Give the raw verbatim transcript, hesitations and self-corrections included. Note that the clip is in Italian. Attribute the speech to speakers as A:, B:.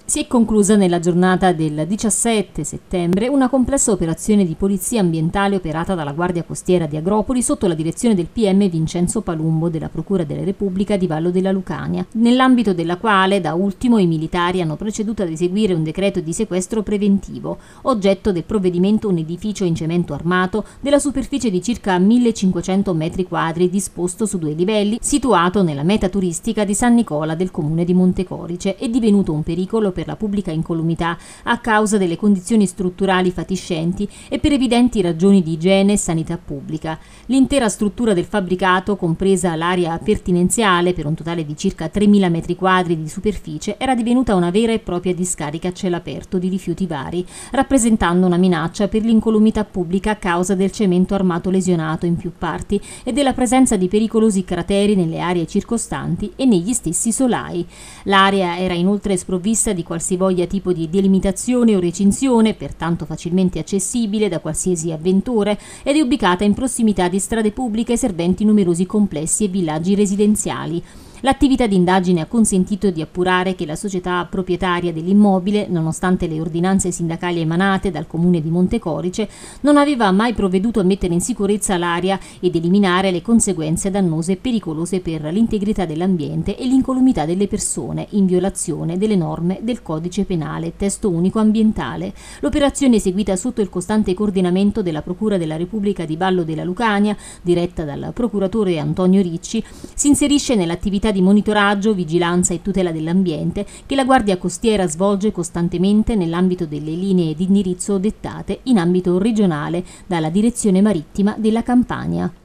A: Si è conclusa nella giornata del diciassette settembre una complessa operazione di polizia ambientale operata dalla Guardia Costiera di Agropoli sotto la direzione del P M Vincenzo Palumbo della Procura della Repubblica di Vallo della Lucania, nell'ambito della quale da ultimo i militari hanno proceduto ad eseguire un decreto di sequestro preventivo, oggetto del provvedimento un edificio in cemento armato della superficie di circa millecinquecento metri quadri disposto su due livelli, situato nella meta turistica di San Nicola del comune di Montecorice, è divenuto un pericolo per la pubblica incolumità a causa delle condizioni strutturali fatiscenti e per evidenti ragioni di igiene e sanità pubblica. L'intera struttura del fabbricato, compresa l'area pertinenziale per un totale di circa tremila metri quadri di superficie, era divenuta una vera e propria discarica a cielo aperto di rifiuti vari, rappresentando una minaccia per l'incolumità pubblica a causa del cemento armato lesionato in più parti e della presenza di pericolosi crateri nelle aree circostanti e negli stessi solai. L'area era inoltre sprovvista di qualsivoglia tipo di delimitazione o recinzione, pertanto facilmente accessibile da qualsiasi avventore, ed è ubicata in prossimità di strade pubbliche serventi numerosi complessi e villaggi residenziali. L'attività di indagine ha consentito di appurare che la società proprietaria dell'immobile, nonostante le ordinanze sindacali emanate dal comune di Montecorice, non aveva mai provveduto a mettere in sicurezza l'area ed eliminare le conseguenze dannose e pericolose per l'integrità dell'ambiente e l'incolumità delle persone, in violazione delle norme del Codice Penale, testo unico ambientale. L'operazione, eseguita sotto il costante coordinamento della Procura della Repubblica di Vallo della Lucania, diretta dal procuratore Antonio Ricci, si inserisce nell'attività di monitoraggio, vigilanza e tutela dell'ambiente che la Guardia Costiera svolge costantemente nell'ambito delle linee di indirizzo dettate in ambito regionale dalla Direzione Marittima della Campania.